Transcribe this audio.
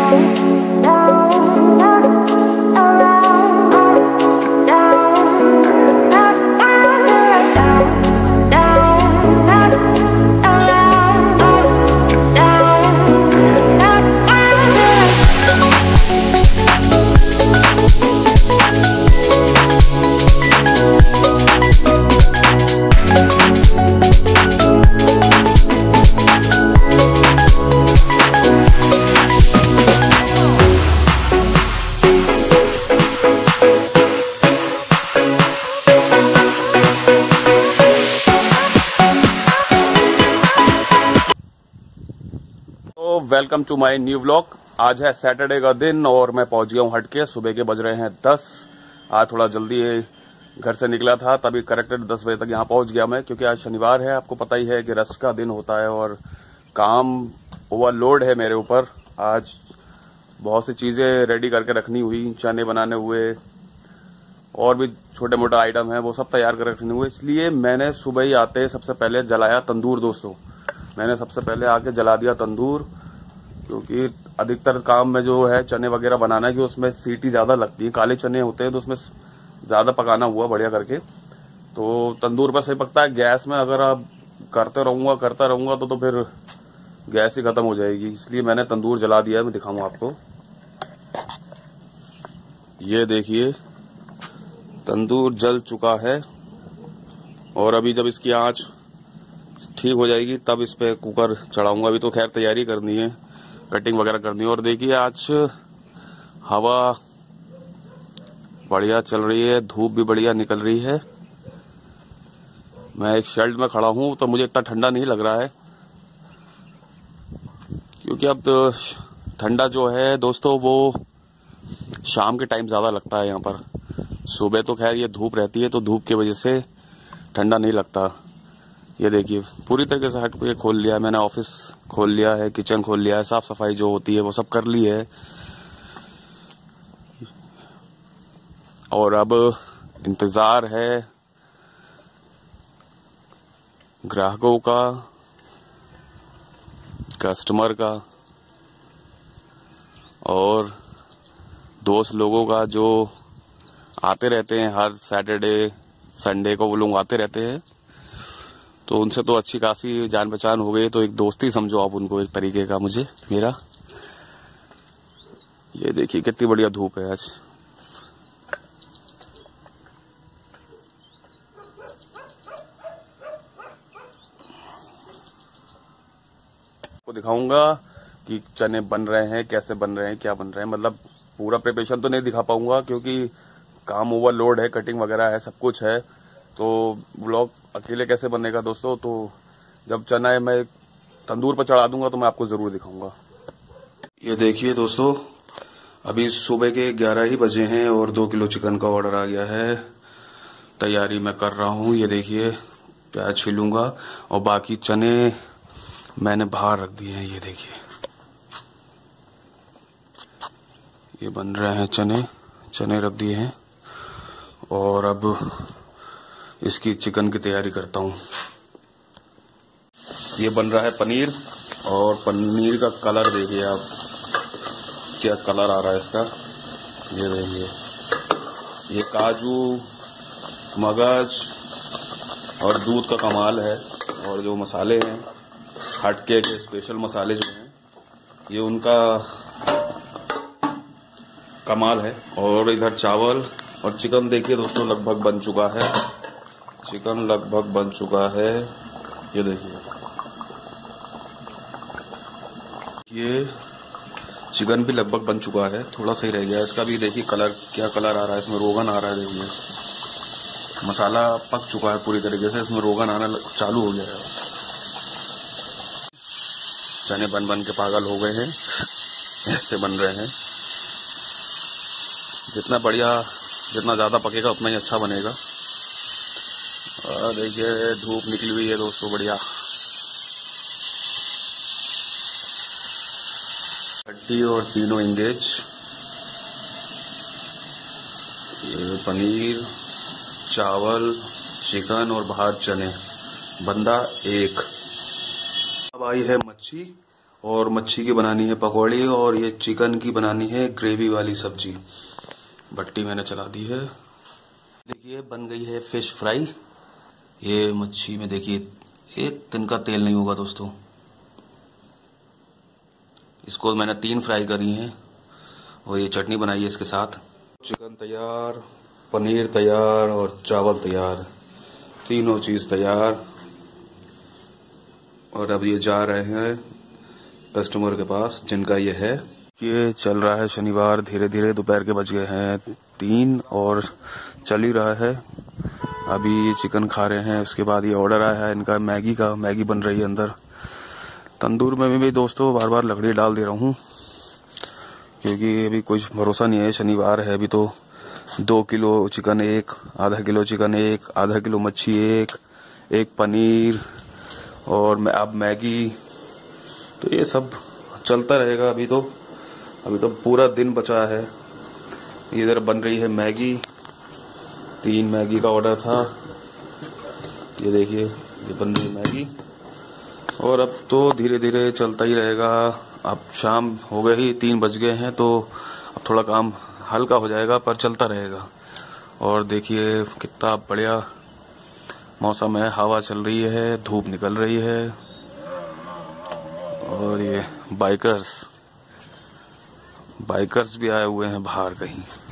Welcome to my new vlog. आज है Saturday का दिन और मैं पहुंच गया हूं हट के। सुबह के बज रहे हैं 10। आज थोड़ा जल्दी घर से निकला था, तभी करेक्टेड 10 बजे तक यहां पहुंच गया मैं, क्योंकि आज शनिवार है। आपको पता ही है कि रेस्ट का दिन होता है और काम ओवरलोड है मेरे ऊपर। आज बहुत सी चीजें रेडी करके रखनी हुई, चने बनाने हुए और भी छोटे मोटे आइटम है, वो सब तैयार कर रखने हुए। इसलिए मैंने सुबह ही आते सबसे पहले जलाया तंदूर। दोस्तों, मैंने सबसे पहले आके जला दिया तंदूर, क्योंकि अधिकतर काम में जो है चने वगैरह बनाना है कि उसमें सीटी ज्यादा लगती है। काले चने होते हैं तो उसमें ज्यादा पकाना हुआ बढ़िया करके, तो तंदूर पर सही पकता है। गैस में अगर आप करता रहूंगा तो फिर गैस ही खत्म हो जाएगी। इसलिए मैंने तंदूर जला दिया है। मैं दिखाऊंगा आपको, ये देखिए तंदूर जल चुका है। और अभी जब इसकी आंच ठीक हो जाएगी तब इस पे कुकर चढ़ाऊंगा। अभी तो खैर तैयारी करनी है, कटिंग वगैरह करनी है। और देखिए आज हवा बढ़िया चल रही है, धूप भी बढ़िया निकल रही है। मैं एक शेल्ड में खड़ा हूं तो मुझे इतना ठंडा नहीं लग रहा है, क्योंकि अब तो ठंडा जो है दोस्तों वो शाम के टाइम ज्यादा लगता है यहाँ पर। सुबह तो खैर ये धूप रहती है तो धूप की वजह से ठंडा नहीं लगता। ये देखिए पूरी तरीके से हट को ये खोल लिया है मैंने, ऑफिस खोल लिया है, किचन खोल लिया है, साफ सफाई जो होती है वो सब कर ली है। और अब इंतजार है ग्राहकों का, कस्टमर का और दोस्त लोगों का, जो आते रहते हैं हर सैटरडे संडे को। वो लोग आते रहते हैं तो उनसे तो अच्छी खासी जान पहचान हो गई, तो एक दोस्ती समझो आप उनको एक तरीके का मुझे मेरा। ये देखिए कितनी बढ़िया धूप है आज। आपको दिखाऊंगा कि चने बन रहे हैं, कैसे बन रहे हैं, क्या बन रहे हैं। मतलब पूरा प्रिपरेशन तो नहीं दिखा पाऊंगा क्योंकि काम ओवरलोड है, कटिंग वगैरह है, सब कुछ है। तो व्लॉग अकेले कैसे बनेगा दोस्तों। तो जब चना है मैं तंदूर पर चढ़ा दूंगा तो मैं आपको जरूर दिखाऊंगा। ये देखिए दोस्तों, अभी सुबह के 11 ही बजे हैं और 2 किलो चिकन का ऑर्डर आ गया है। तैयारी मैं कर रहा हूँ। ये देखिए प्याज छीलूंगा और बाकी चने मैंने बाहर रख दिए हैं। ये देखिए ये बन रहे हैं चने रख दिए हैं और अब इसकी चिकन की तैयारी करता हूँ। ये बन रहा है पनीर और पनीर का कलर देखिए आप, क्या कलर आ रहा है इसका। ये देखिए ये काजू, मगज और दूध का कमाल है। और जो मसाले हैं हटके के स्पेशल मसाले जो हैं ये उनका कमाल है। और इधर चावल और चिकन देखिए दोस्तों लगभग बन चुका है। चिकन लगभग बन चुका है। ये देखिए ये चिकन भी लगभग बन चुका है, थोड़ा सही रह गया। इसका भी देखिए कलर, क्या कलर आ रहा है इसमें, रोगन आ रहा है। देखिए मसाला पक चुका है पूरी तरीके से, इसमें रोगन आना चालू हो गया है। चने बन बन के पागल हो गए हैं, ऐसे बन रहे हैं। जितना बढ़िया, जितना ज्यादा पकेगा उतना ही अच्छा बनेगा। देखिए धूप निकली हुई है दोस्तों बढ़िया। हड्डी और तीनों इंगेज। ये पनीर, चावल, चिकन और बाहर चने, बंदा एक। अब आई है मच्छी और मच्छी की बनानी है पकौड़ी और ये चिकन की बनानी है ग्रेवी वाली सब्जी। भट्टी मैंने चला दी है। देखिए बन गई है फिश फ्राई। ये मच्छी में देखिए एक तिनका तेल नहीं होगा दोस्तों। इसको मैंने 3 फ्राई करी हैं और ये चटनी बनाई है इसके साथ। चिकन तैयार, पनीर तैयार और चावल तैयार, तीनों चीज तैयार। और अब ये जा रहे हैं कस्टमर के पास जिनका ये है। ये चल रहा है शनिवार, धीरे धीरे दोपहर के बज गए हैं 3 और चल ही रहा है। अभी चिकन खा रहे हैं, उसके बाद ये ऑर्डर आया है इनका मैगी का। मैगी बन रही है अंदर तंदूर में भी दोस्तों। बार बार लकड़ी डाल दे रहा हूँ क्योंकि अभी कुछ भरोसा नहीं है। शनिवार है, अभी तो 2 किलो चिकन एक, आधा किलो चिकन एक, आधा किलो मच्छी एक पनीर और अब मैगी, तो ये सब चलता रहेगा। अभी तो पूरा दिन बचा है। इधर बन रही है मैगी, 3 मैगी का ऑर्डर था। ये देखिए ये बन रही है मैगी और अब तो धीरे धीरे चलता ही रहेगा। अब शाम हो गई, 3 बज गए हैं, तो अब थोड़ा काम हल्का हो जाएगा पर चलता रहेगा। और देखिए कितना बढ़िया मौसम है, हवा चल रही है, धूप निकल रही है। और ये बाइकर्स भी आए हुए हैं बाहर कहीं।